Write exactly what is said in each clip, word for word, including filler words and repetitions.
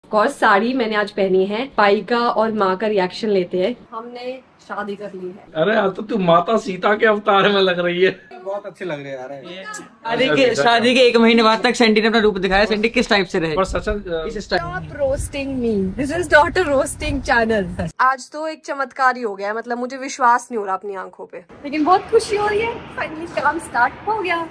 Course sari मैंने आज पहनी है। पाई का और माँ का रिएक्शन लेते हैं। हमने शादी कर ली है। अरे आज तो तू माता सीता के अवतार में लग रही है। बहुत अच्छे लग रहे हैं यार। शादी के शादी के एक महीने बाद तक सैंडी ने अपना रूप दिखाया। सैंडी किस टाइप से रहे? Stop roasting me. This is not a roasting channel. आज तो एक चमत्कार ही हो गया, मतलब मुझे विश्वास नहीं हो रहा अपनी आंखों पे, लेकिन बहुत खुशी हो रही है। फाइनली काम स्टार्ट हो गया।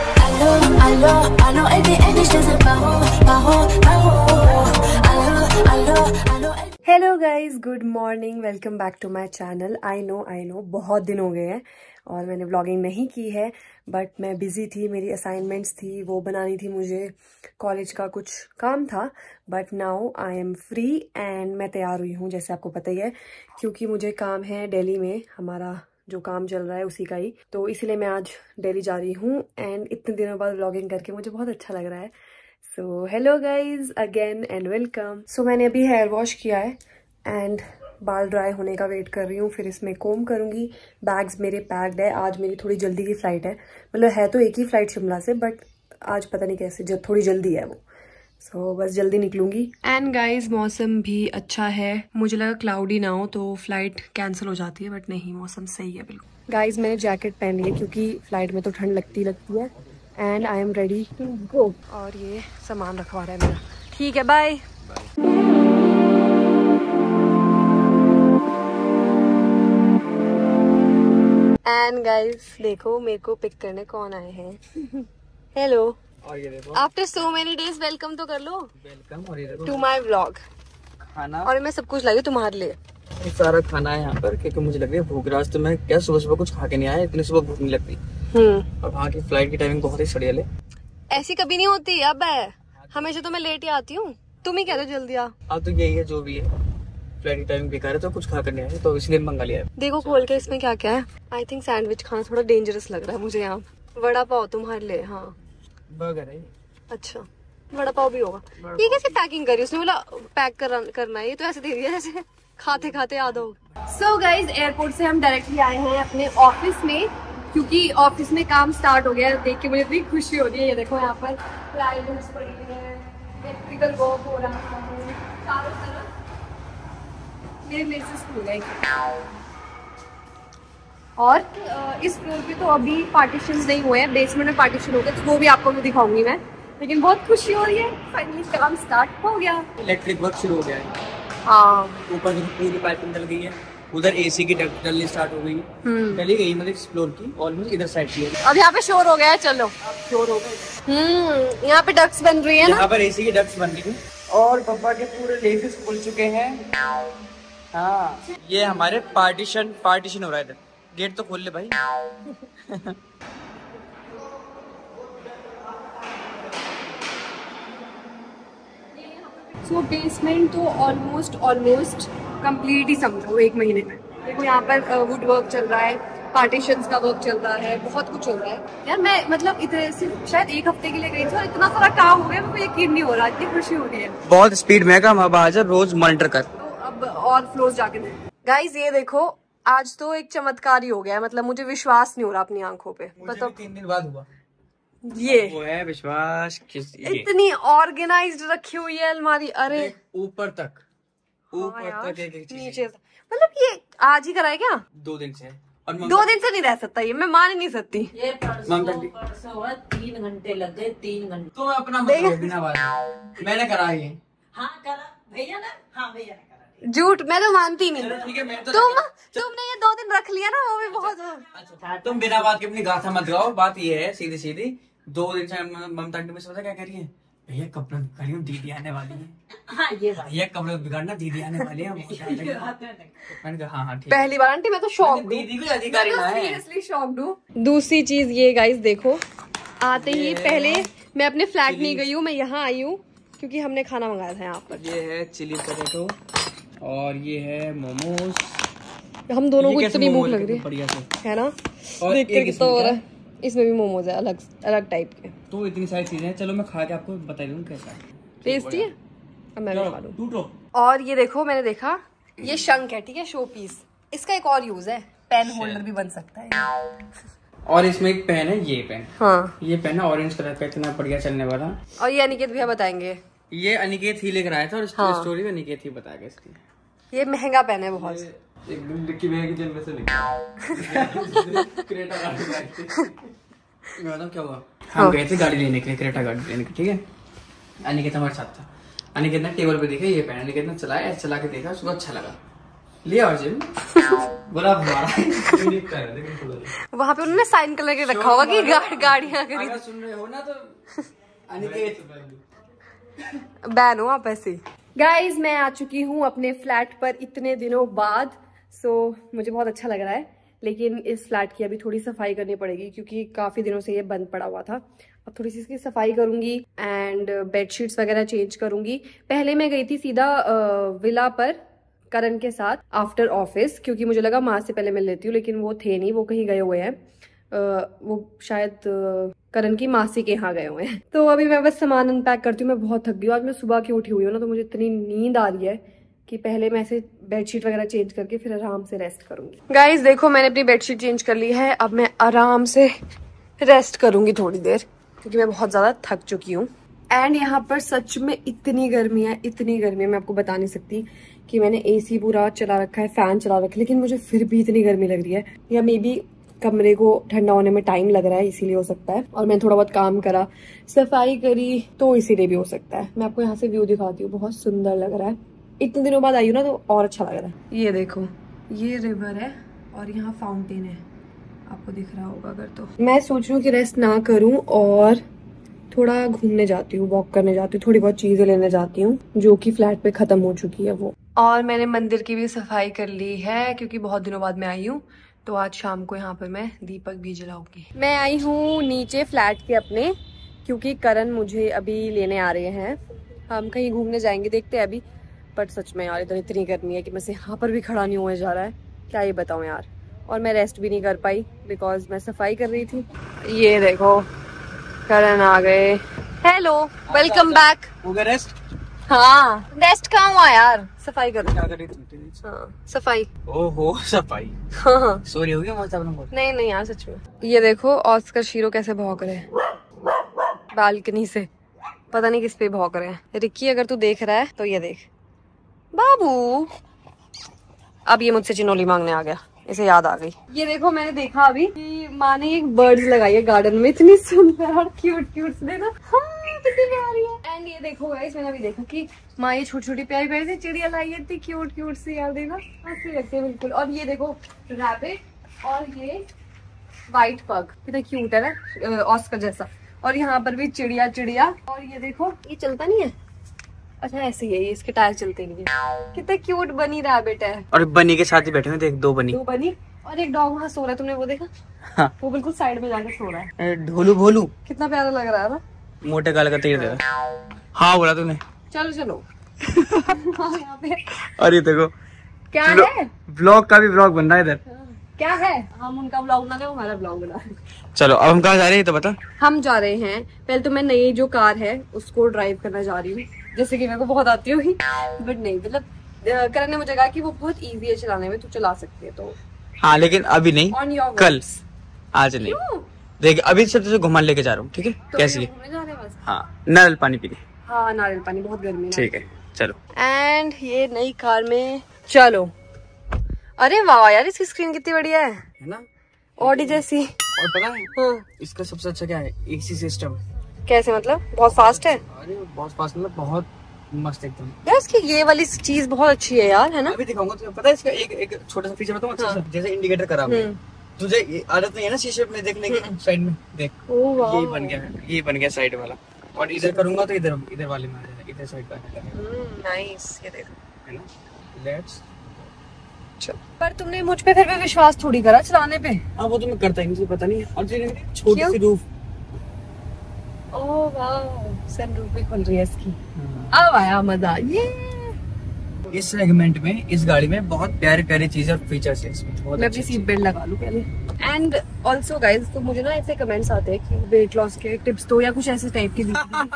Hello guys, good morning, welcome back to my channel. I know I know बहुत दिन हो गए हैं और मैंने व्लॉगिंग नहीं की है, बट मैं बिजी थी, मेरी असाइनमेंट्स थी, वो बनानी थी, मुझे कॉलेज का कुछ काम था। But now I am free and मैं तैयार हुई हूँ, जैसे आपको पता ही है, क्योंकि मुझे काम है दिल्ली में, हमारा जो काम चल रहा है उसी का ही, तो इसीलिए मैं आज दिल्ली जा रही हूँ। एंड इतने दिनों बाद व्लॉगिंग करके मुझे बहुत अच्छा लग रहा है। So hello guys again and welcome. So मैंने अभी हेयर वॉश किया है एंड बाल ड्राई होने का वेट कर रही हूँ, फिर इसमें कोम करूंगी। बैग्स मेरे पैक्ड है, आज मेरी थोड़ी जल्दी की फ्लाइट है, मतलब है तो एक ही फ्लाइट शिमला से, बट आज पता नहीं कैसे जब थोड़ी जल्दी है वो, सो so, बस जल्दी निकलूंगी। एंड गाइज मौसम भी अच्छा है, मुझे लगा क्लाउडी ना हो तो फ्लाइट कैंसिल हो जाती है, बट नहीं, मौसम सही है बिल्कुल। गाइज मैंने जैकेट पहन ली है क्योंकि फ्लाइट में तो ठंड लगती लगती है। And I am ready to go. और ये सामान रखवा रहा है मेरा। ठीक है, बाय। एंड गाइज देखो मेरे को पिक करने कौन आए हैं। हेलो, और ये देखो after so many days welcome तो कर लो। वेलकम। और ये देखो टू माई व्लॉग खाना, और मैं सब कुछ लाई हूँ तुम्हारे लिए। ये सारा खाना है यहाँ पर, क्योंकि मुझे लग रही है भूख। राज तो मैं क्या सुबह सुबह कुछ खा के नहीं आया, इतनी सुबह भूख नहीं लगती। हम्म और वहाँ की फ्लाइट की टाइमिंग बहुत ही सड़ियल है। ऐसी कभी नहीं होती। अब है हमेशा तो मैं लेट ही आती हूँ, तुम ही कह दो जल्दी आ। अब तो यही है जो भी है, फ्लाइट की टाइमिंग बेकार है तो कुछ खा कर नहीं आया, तो इसलिए मंगा लिया है। देखो खोल के इसमें क्या क्या है। आई थिंक सैंडविच खाना थोड़ा डेंजरस लग रहा है मुझे यहाँ। वड़ा पाव तुम्हारे लिए। हाँ बर्गर है। अच्छा, वड़ा पाव भी होगा। ये कैसे पैकिंग करी उसने? बोला पैक कर, करना है, ये तो ऐसे दे दिया जैसे खाते खाते याद हो। सो गाइज एयरपोर्ट से हम डायरेक्टली आए हैं अपने ऑफिस में, क्योंकि ऑफिस में काम स्टार्ट हो गया है। देख के मुझे इतनी खुशी हो रही है। ये देखो यहाँ पर प्लाईवुड्स पड़ी है, इलेक्ट्रिकल वर्क हो रहा है चारों तरफ। मेरे मेरे से स्कूल है और इस फ्लोर पे तो अभी पार्टीशन नहीं हुए हैं, बेसमेंट में पार्टीशन हो गए, तो वो भी आपको मैं दिखाऊंगी मैं। लेकिन बहुत खुशी हो रही है, फाइनली काम स्टार्ट हो गया। इलेक्ट्रिक वर्क शुरू हो गया है। हाँ, ऊपर पूरी पाइपिंग डल गई है, उधर एसी की डलनी स्टार्ट हो गई है, डली गई मतलब इस फ्लोर की ऑलमोस्ट इधर साइड की है। अब यहाँ पे शोर हो गया है। चलो शोर हो गए। हम्म यहाँ पे डक्स बन रही है ना, यहाँ पर एसी की डक्स बन रही है और पापा के पूरे लेसेस खुल चुके हैं। हाँ, ये हमारे पार्टीशन पार्टीशन हो रहा है इधर। गेट तो खोल ले भाई। सो बेसमेंट तो ऑलमोस्ट ऑलमोस्ट कंप्लीट ही समझो एक महीने में। देखो यहाँ पर वुड वर्क चल रहा है, पार्टीशंस का वर्क चल रहा है, बहुत कुछ चल रहा है यार। मैं मतलब इतने सिर्फ शायद एक हफ्ते के लिए गई थी और इतना सारा काम हो गया, मेरे को यकीन नहीं हो रहा, इतनी खुशी हो रही है। बहुत स्पीड में काम अब आज रोज मॉनिटर कर, तो अब और फ्लोर जाके दे। गाइज ये देखो आज तो एक चमत्कार ही हो गया, मतलब मुझे विश्वास नहीं हो रहा अपनी आंखों पे। मतलब तीन दिन बाद हुआ ये वो है विश्वास। किस इतनी ऑर्गेनाइज्ड रखी हुई है अलमारी। अरे ऊपर तक ऊपर हाँ तक एक एक चीज नीचे, मतलब ये आज ही कराए क्या? दो दिन से। और दो दिन से नहीं रह सकता ये, मैं मान ही नहीं सकती। ये परसों तीन घंटे लग गए, तीन घंटे। तुम अपना मतलब बिना बात मैंने करा ये। हाँ करा भैया ना, हाँ भैया ने करा। झूठ, मैं तो मानती नहीं। ठीक है, मैं तो तुम तुमने ये दो दिन रख लिया ना, वो भी बहुत। अच्छा, तुम बिना बात के अपनी गाथा मत गाओ। बात ये है सीधी सीधी, दो दिन से ममता आंटी मुझसे पता क्या कह रही है, भैया कपड़े बिगाड़ी हूँ, दीदी आने वाली है। हाँ ये बात, भैया कपड़े बिगाड़ना, दीदी आने वाली है। मैंने कहा हाँ हाँ ठीक। पहली बार आंटी मैं तो शॉक, दीदी भी अधिकारी ना है। सीरियसली शॉक्ड हूँ। दूसरी चीज ये गाइस देखो, आते ही पहले मैं अपने फ्लैट नहीं गई हूँ, मैं यहाँ आई हूँ क्योंकि हमने खाना मंगाया था यहाँ पर। ये है चिली पोटैटो और ये है मोमोज। हम दोनों को इतनी भूख लग रही है बढ़िया से, है ना। और देख कर कितना हो रहा है। इसमें भी मोमोज है, अलग अलग टाइप के। तो इतनी सारी चीजें हैं, चलो मैं खा के आपको बता दूँ कैसा है। टेस्टी है, अब मैं भी खा लूं। टूटो। और ये देखो मैंने देखा, ये शंख है, ठीक है, शो पीस। इसका एक और यूज है, पेन होल्डर भी बन सकता है। और इसमें एक पेन है, ये पेन। हाँ ये पेन है ऑरेंज कलर का, इतना बढ़िया चलने वाला। और ये अनिकेत भैया बताएंगे ये अनिकेत ही लेकर आया था और हाँ। स्टोरी में अनिकेत ही बताया इसकी। ये महंगा पेन है बहुत। एक दिन डिक्की में की जेल में से निकला क्रेटा गाड़ी बाइक थी। मैं बताऊं क्या हुआ, हम गए थे गाड़ी लेने के लिए, क्रेटा गाड़ी लेने के, ठीक है। अनिकेत हमारे साथ था। अनिकेत ने टेबल पे देखा ये पेन, अनिकेत ने चलाया, चला के देखा, उसको अच्छा लगा, लिया और जेब बोला हमारा। वहाँ पे उन्होंने साइन कलर के रखा होगा कि गा, गाड़ियाँ खरीद। अगर सुन रहे हो ना तो अनिकेत बैन हो आप ऐसे। गाइज मैं आ चुकी हूँ अपने फ्लैट पर इतने दिनों बाद। सो so, मुझे बहुत अच्छा लग रहा है, लेकिन इस फ्लैट की अभी थोड़ी सफाई करनी पड़ेगी क्योंकि काफी दिनों से ये बंद पड़ा हुआ था। अब थोड़ी सी इसकी सफाई करूंगी एंड बेडशीट्स वगैरह चेंज करूंगी। पहले मैं गई थी सीधा विला पर करण के साथ आफ्टर ऑफिस, क्योंकि मुझे लगा माँ से पहले मिल लेती हूँ, लेकिन वो थे नहीं, वो कहीं गए हुए हैं। वो शायद करण की मासी के यहाँ गए हुए हैं। तो अभी मैं बस सामान अनपैक करती हूँ। मैं बहुत थक गई हूँ, आज मैं सुबह की उठी हुई हूँ ना, तो मुझे इतनी नींद आ रही है कि पहले मैं ऐसे बेडशीट वगैरह चेंज करके फिर आराम से रेस्ट करूंगी। गाइस देखो मैंने अपनी बेडशीट चेंज कर ली है, अब मैं आराम से रेस्ट करूंगी थोड़ी देर, क्योंकि मैं बहुत ज्यादा थक चुकी हूँ। एंड यहाँ पर सच में इतनी गर्मी है, इतनी गर्मी है, मैं आपको बता नहीं सकती कि मैंने एसी पूरा चला रखा है, फैन चला रखा है, लेकिन मुझे फिर भी इतनी गर्मी लग रही है। या मे बी कमरे को ठंडा होने में टाइम लग रहा है, इसीलिए हो सकता है। और मैं थोड़ा बहुत काम करा, सफाई करी, तो इसीलिए भी हो सकता है। मैं आपको यहाँ से व्यू दिखाती हूँ, बहुत सुंदर लग रहा है। इतने दिनों बाद आई हूँ ना, तो और अच्छा लग रहा है। ये देखो, ये रिवर है और यहाँ फाउंटेन है, आपको दिख रहा होगा अगर तो। मैं सोच रही हूँ कि रेस्ट ना करूँ और थोड़ा घूमने जाती हूँ, वॉक करने जाती हूँ, थोड़ी बहुत चीजें लेने जाती हूँ जो कि फ्लैट पे खत्म हो चुकी है वो। और मैंने मंदिर की भी सफाई कर ली है, क्योंकि बहुत दिनों बाद मैं आई हूँ, तो आज शाम को यहाँ पर मैं दीपक भी जलाऊंगी। मैं आई हूँ नीचे फ्लैट के अपने, क्योंकि करण मुझे अभी लेने आ रहे हैं। हम कहीं घूमने जाएंगे, देखते हैं अभी। बट सच में यार इधर इतनी गर्मी है कि मैं से यहाँ पर भी खड़ा नहीं हुआ जा रहा है, क्या ये बताऊँ यार। और मैं रेस्ट भी नहीं कर पाई बिकॉज मैं सफाई कर रही थी। ये देखो करण आ गए। Hello, welcome back. हो गया रेस्ट? हाँ रेस्ट कहाँ हुआ यार, सफाई कर क्या कर रही थी? हाँ सफाई। ओहो सफाई। हाँ हाँ सॉरी हो गया मतलब। नहीं नहीं यार सच में। ये देखो ऑस्कर शीरो कैसे भौंक रहे हैं बालकनी से, पता नहीं किस पे भौंक रहे हैं। रिक्की अगर तू देख रहा है तो ये देख बाबू। अब ये मुझसे चिनोली मांगने आ गया, इसे याद आ गई। ये देखो मैंने देखा अभी कि माँ ने एक बर्ड्स लगाई है गार्डन में, इतनी सुंदर और क्यूट क्यूट से, देखो हाँ कितनी प्यारी है। एंड ये देखो गाइस, मैंने अभी देखा कि माँ ये छोटी छोटी प्यारी प्यारी सी चिड़िया लाई है, इतनी क्यूट क्यूट सी यार, देखो अच्छी लगती है बिल्कुल। और ये देखो रैबिट और ये व्हाइट पग, कितना क्यूट है ना, ऑस्कर जैसा। और यहाँ पर भी चिड़िया चिड़िया। और ये देखो ये चलता नहीं है, अच्छा ऐसे ही है, इसके टायर चलते नहीं है। कितना क्यूट बनी रैबिट है। और बनी के साथ ही बैठे हुए देख, दो बनी दो बनी और एक डॉग वहाँ सो रहा है, तुमने वो देखा? हाँ। वो बिल्कुल साइड में जाके सो रहा है। ढोलू भोलू कितना प्यारा लग रहा है ना, मोटे गाल का तीर दे रहा। हाँ बोला तूने। चलो चलो यहाँ पे अरे देखो क्या है, ब्लॉग का भी ब्लॉग बन रहा है इधर। क्या है, हम उनका ब्लॉग बना रहे, हमारा ब्लॉग बना रहे। चलो अब हम कहाँ जा रहे हैं तो बता। हम जा रहे हैं, पहले तो मैं नई जो कार है उसको ड्राइव करना जा रही हूँ, जैसे कि मेरे को बहुत आती होगी, बट नहीं मतलब करण ने मुझे कहा कि वो बहुत इजी है चलाने में, तू चला सकती है। तो हाँ लेकिन अभी नहीं, ऑन योर कल, आज नहीं। देख अभी से तुझे घुमा लेके जा रहा हूँ, ठीक है? तो कैसी है? घूमने जा रहे हैं बस। हाँ नारियल पानी पी ले। हाँ नारियल पानी, बहुत गर्मी है। ठीक है चलो। एंड ये नई कार में चलो। अरे वाह यार इसकी स्क्रीन कितनी बढ़िया है, है ना, ऑडी जैसी। और पता है हाँ इसका सबसे अच्छा क्या है, एसी सिस्टम। कैसे मतलब, बहुत फास्ट है? अरे बहुत फास्ट, मतलब बहुत मस्त एकदम यार इसकी ये वाली चीज बहुत अच्छी है यार, है ना? अभी दिखाऊंगा तुझे। पता है इसका एक एक छोटा सा फीचर बताऊं अच्छा सा, जैसे इंडिकेटर खराब है, तुझे ये आदत नहीं है ना शीशे में देखने की, साइड में देख, ओह वाह, ये बन गया, ये बन गया साइड वाला। और इधर करूंगा तो इधर इधर वाले में आ जाएगा, इधर साइड का नाइस। ये देखो है ना, लेट्स चल। पर तुमने मुझ पे फिर भी विश्वास थोड़ी करा चलाने पे। हाँ वो तो मैं करता ही नहीं, पता नहीं। और छोटी सी रूफ, ओह वाह, सनरूफ भी खुल रही है इसकी। अब आया मजा। ये इस सेगमेंट में, इस गाड़ी में बहुत प्यारे प्यारे चीजें और फीचर्स है इसमें, बहुत मैं अपनी सीट बेल्ट लगा लूं पहले। एंड ऑल्सो गाइज, तो मुझे ना ऐसे कमेंट्स आते हैं कि वेट लॉस के टिप्स दो या कुछ ऐसे टाइप के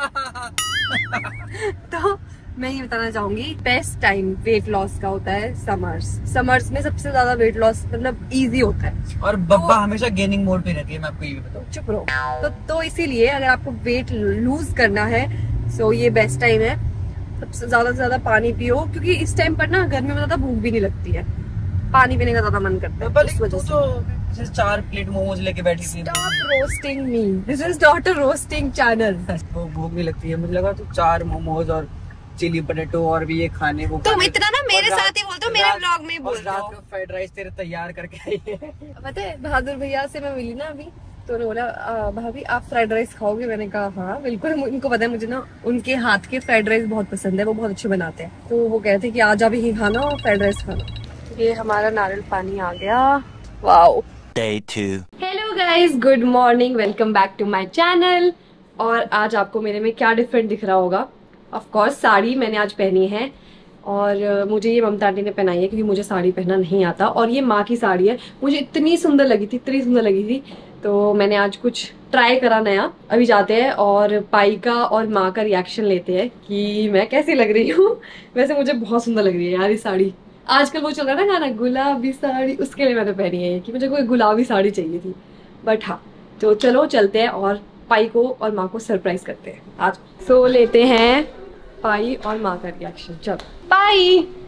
तो मैं ये बताना चाहूंगी, बेस्ट टाइम वेट लॉस का होता है समर्स। समर्स में सबसे ज्यादा वेट लॉस मतलब इजी होता है। और बब्बा तो, हमेशा गेनिंग मोड पे रहती है, मैं आपको ये भी बताऊं। चुप रहो। तो, तो इसीलिए अगर आपको वेट लूज करना है, सो ये बेस्ट टाइम है। सबसे ज्यादा से ज्यादा पानी पियो, क्योंकि इस टाइम पर ना गर्मी में ज्यादा भूख भी नहीं लगती है, पानी पीने का ज्यादा मन करता है इस वजह से। तो चार प्लेट मोमोज लेके बैठी थी। Stop roasting me. This is not a roasting channel. वो भूख भी लगती है, मुझे लगा तो चार मोमोज और चिली पटेटो और भी ये खाने वो तुम इतना ना मेरे साथ ही बोलते हो, मेरे व्लॉग में ही बोलते रात हो। को फ्राइड राइस तेरे तैयार करके आई है। पता है बहादुर भैया से मैं मिली ना अभी, तो उन्होंने बोला "आ, भाभी आप फ्राइड राइस खाओगे?" मैंने कहा हाँ बिल्कुल, उनको पता है मुझे ना उनके हाथ के फ्राइड राइस बहुत पसंद है, वो बहुत अच्छे बनाते हैं। तो वो कहते हैं कि आज आप ही खाना और फ्राइड राइस खाना। ये हमारा नारियल पानी आ गया। Wow. Hello guys, good morning, welcome back to my channel. और आज आपको मेरे में क्या डिफरेंट दिख रहा होगा, ऑफ कोर्स साड़ी मैंने आज पहनी है, और मुझे ये ममता आंटी ने पहनाई है क्योंकि मुझे साड़ी पहनना नहीं आता, और ये माँ की साड़ी है, मुझे इतनी सुंदर लगी थी, इतनी सुंदर लगी थी, तो मैंने आज कुछ ट्राई करा नया। अभी जाते हैं और पाई का और माँ का रिएक्शन लेते हैं कि मैं कैसी लग रही हूँ। वैसे मुझे बहुत सुंदर लग रही है यार ये साड़ी। आजकल वो चल रहा है ना गाना गुलाबी साड़ी, उसके लिए मैंने पहनी है कि मुझे कोई गुलाबी साड़ी चाहिए थी। बट हाँ, तो चलो चलते हैं और पाई को और माँ को सरप्राइज करते हैं आज। सो so, लेते हैं पाई और माँ का रिएक्शन। चलो पाई,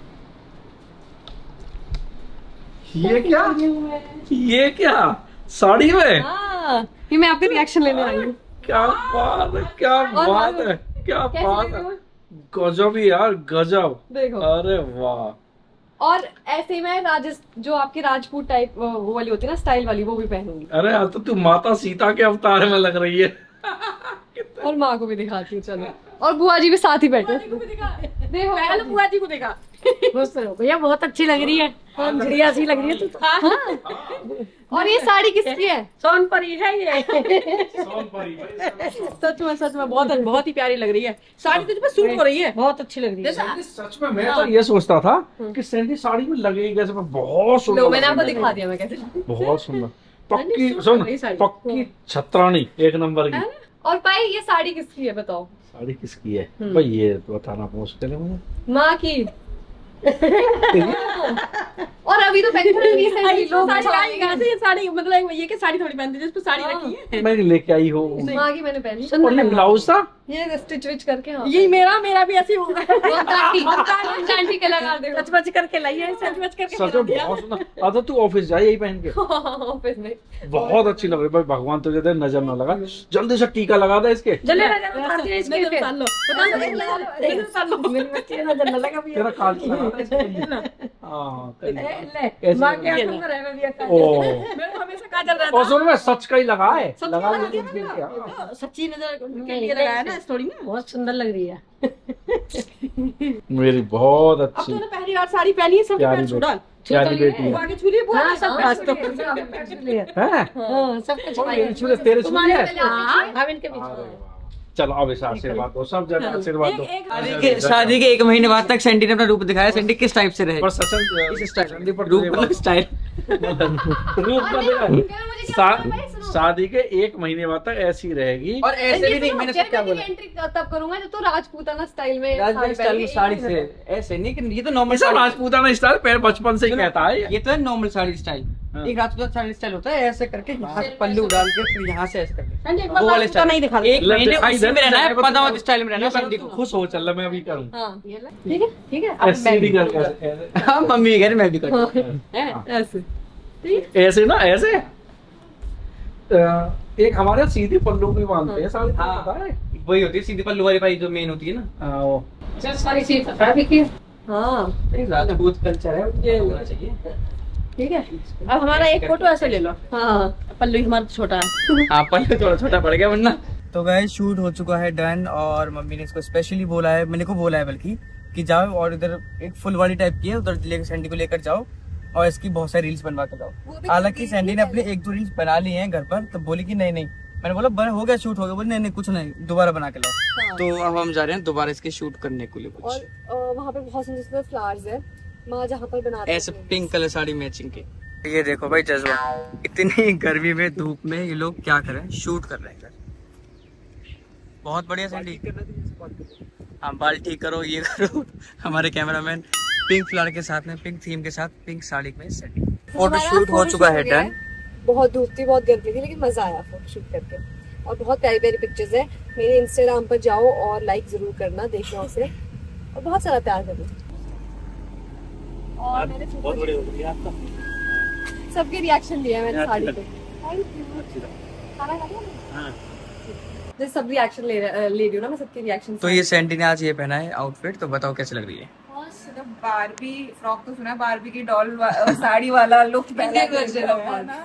ये क्या ये क्या साड़ी में? हाँ, ये मैं आपका रिएक्शन लेने आई हूँ। क्या बात है, क्या बात है, क्या बात है, गजब ही यार, गजब। देखो, अरे वाह। और ऐसे में राजस्थान जो आपके राजपूत टाइप वो वाली होती है ना स्टाइल वाली, वो भी पहनूंगी। अरे यार तो तू माता सीता के अवतार में लग रही है। और माँ को भी दिखाती हूँ, चलो। और बुआ जी भी साथ ही बैठे। देखो पहले बुआ जी को देखा। भैया बहुत अच्छी लग रही है, बढ़िया सी लग रही है तू। हाँ। और ये साड़ी किसकी है? सोनपरी है ये। सोनपरी। सच में सच में बहुत बहुत ही प्यारी लग रही है साड़ी, तुझ पे सूट हो रही है, बहुत अच्छी लग रही है। सच में मैं तो ये सोचता था कि सैंडी साड़ी में लगेगी कैसे, बहुत सुंदर। मैंने आपको दिखा दिया मैं कैसे। बहुत सुंदर, पक्की सुन, पक्की छतरानी, एक नंबर की। और भाई ये साड़ी किसकी है बताओ? साड़ी किसकी है भाई, ये तो बताना मुश्किल है मुझे। माँ की। और अभी तो ये साड़ी मतलब ये क्या साड़ी थोड़ी पहनती है, जिस पे साड़ी रखी है मैंने लेके आई हो। माँ की मैंने पहनी। और ये ब्लाउज था, ये स्टिच विच करके। हाँ, ये मेरा मेरा भी ऐसी होगा। आंटी के लगा दे, सच बच करके लाई है, सच बच करके सच में बहुत सुंदर। आता तू ऑफिस जाए यही पहन के। ऑफिस में बहुत अच्छी लग रही है भाई, भगवान तुझे दे नजर ना लगा। जल्दी से टीका लगा दे इसके। जल्दी लगा दे इसके पे डाल लो, बता दो लगा लो, डाल लो। मेरी बच्ची ने नजर न लगा भी। तेरा कार्ड लगा दे इसके। हां ले मां के हाथ में रह गया काजल। ओ मैं तो हमेशा काजल रहता। और सुन, मैं सच का ही लगा है, सच लगा लगा दे। दिया, सच्ची नजर के लिए लगाया ना स्टोरी में, बहुत सुंदर लग रही है। मेरी बहुत अब अच्छी तूने पहली बार साड़ी पहनी है, सब प्यारी पैर छुड़ा, प्यारी बेटी है। आगे छुरी बोल। हां सब आज तो हैं? हां सब कुछ और ये छुरे तेरे छुरे है? हां हम इनके बीच अरे वाह। चलो अब इस आशीर्वाद दो, सब जगह आशीर्वाद दो। शादी के शादी के एक महीने बाद तक सैंडी ने अपना रूप दिखाया। सैंडी किस टाइप से रहे? पर सचल इस स्टाइल सैंडी पर रूप मतलब स्टाइल रूप बदला। शादी के एक महीने बाद तक ऐसी रहेगी। और ऐसे भी नहीं, मैंने क्या बोला, एंट्री तब करूंगा जब तो राजपूताना स्टाइल में राजपूत स्टाइल में साड़ी से, ऐसे नहीं कि ये तो नॉर्मल ऐसा राजपूताना स्टाइल पैर बचपन से ही कहता है। ये तो है नॉर्मल साड़ी स्टाइल। एक राजपूत साड़ी स्टाइल होता है ऐसे करके, यहाँ से पल्लू डाल के फिर यहाँ से ऐसे करके, वो वाले स्टाइल नहीं दिखा। एक महीने उसी में रहना है, पदावत स्टाइल में रहना है। सैंडी को खुश हो, चल मैं अभी करूँ। ठीक है ठीक है। ऐसे भी कर, हाँ मम्मी कह रही मैं भी करूँ ऐसे ऐसे ना ऐसे। एक हमारे सीधी पल्लू भी बांधते हैं साड़ी, पता है? वही होती है सीधी पल्लू वाली पाई जो मेन होती है ना। हाँ, वो सारी चीज पता भी की। हाँ राजपूत कल्चर है, ये होना चाहिए। ठीक है, अब हमारा एक फोटो ऐसे ले लो। हाँ पल्लू हमारा छोटा है। हाँ पल्लू थोड़ा छोटा पड़ गया वरना। तो गाइस शूट हो चुका है डन, और मम्मी ने इसको स्पेशली बोला है, मैंने को बोला है बल्कि कि जाओ और इधर एक फुल बॉडी टाइप की है, उधर लेकर सैंडी को लेकर जाओ और इसकी बहुत सारी रील्स बनवा कर जाओ। हालांकि सैंडी ने अपने एक दो रील्स बना ली हैं घर पर, तो बोली कि नहीं नहीं, मैंने बोला बन हो गया शूट हो गया, बोली नहीं नहीं कुछ नहीं, दोबारा बना के लाओ। हाँ। तो अब हम जा रहे हैं दोबारा इसके शूट करने के लिए कुछ। और वहाँ पे बहुत सुंदर फ्लावर्स है, माँ जहाँ पर बना रही है ऐसे पिंक कलर साड़ी मैचिंग के। ये देखो भाई जज्बा, इतनी गर्मी में धूप में ये लोग क्या कर रहे हैं, शूट कर रहे हैं। बहुत बढ़िया सैंडी, हाँ बाल ठीक करो ये करो। हमारे कैमरामैन पिंक फ्लावर के साथ में, पिंक थीम के साथ, पिंक साड़ी में सेटिंग। फोटो शूट हो चुका है डन। बहुत धूप थी, बहुत गर्मी थी, लेकिन मजा आया फोटो शूट करके, और बहुत प्यारी प्यारी पिक्चर्स है। मेरे इंस्टाग्राम पर जाओ और लाइक जरूर करना, देखना उसे। और बहुत सारा प्यार करो। और मैंने बहुत बढ़िया हो गया आपका। सबके रिएक्शन दिया मैंने साड़ी पे। खाना खा लिया? हाँ। जैसे सब रिएक्शन ले ले रही हूँ ना मैं, सबके रिएक्शन। तो ये सैंडी ने आज ये पहना है आउटफिट, तो बताओ कैसे लग रही है? बारबी फ्रॉक तो सुना, बारबी की डॉल वा, साड़ी वाला लुक पहले वर्जन है ना।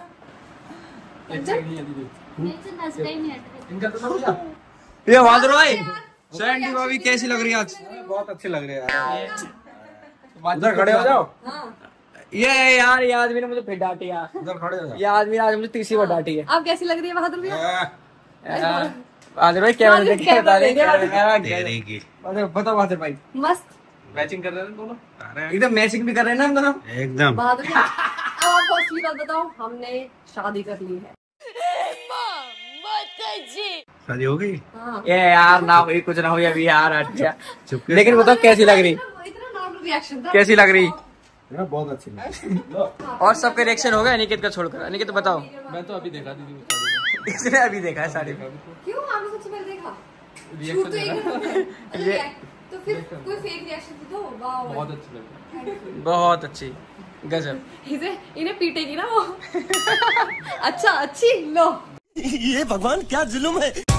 इनका तो समझा। ये माधुर भाई, सैंडी भाभी कैसी लग रही है आज? बहुत अच्छे लग रहे हैं। उधर खड़े हो जाओ। ये यार ये आदमी ने मुझे फिर डांटी यार। उधर खड़े हो जाओ। ये आदमी ने आज मुझे तीसरी बार डांटी है। अब कैसी लग रही है बहादुर भैया? बहादुर भाई क्या मैंने देखा बता दे रहे बताओ बहादुर भाई। मस्त मैचिंग कर रहे हैं दोनों। एकदम मैचिंग भी कर रहे हैं ना हम दोनों एकदम। बहादुर भैया अब आपको असली बात बताओ, हमने शादी कर ली है। शादी हो गई? हाँ। ये यार ना हुई कुछ ना हुई अभी यार। अच्छा लेकिन बताओ कैसी लग रही? इतना नॉर्मल रिएक्शन था। कैसी लग रही? बहुत अच्छी लगी। और सबके रिएक्शन हो गए अनिकेत का छोड़कर। अनिकेत बताओ। मैं तो अभी देखा दीदी। इसने अभी देखा है साड़ी में। क्यों आपने सबसे पहले देखा? रिएक्शन तो एक ये तो फिर कोई फेक रिएक्शन तो वाह बहुत अच्छी लगी। बहुत अच्छी गजब। इसे इन्हें पीटेगी ना वो। अच्छा अच्छी लो। ये भगवान क्या जुल्म है।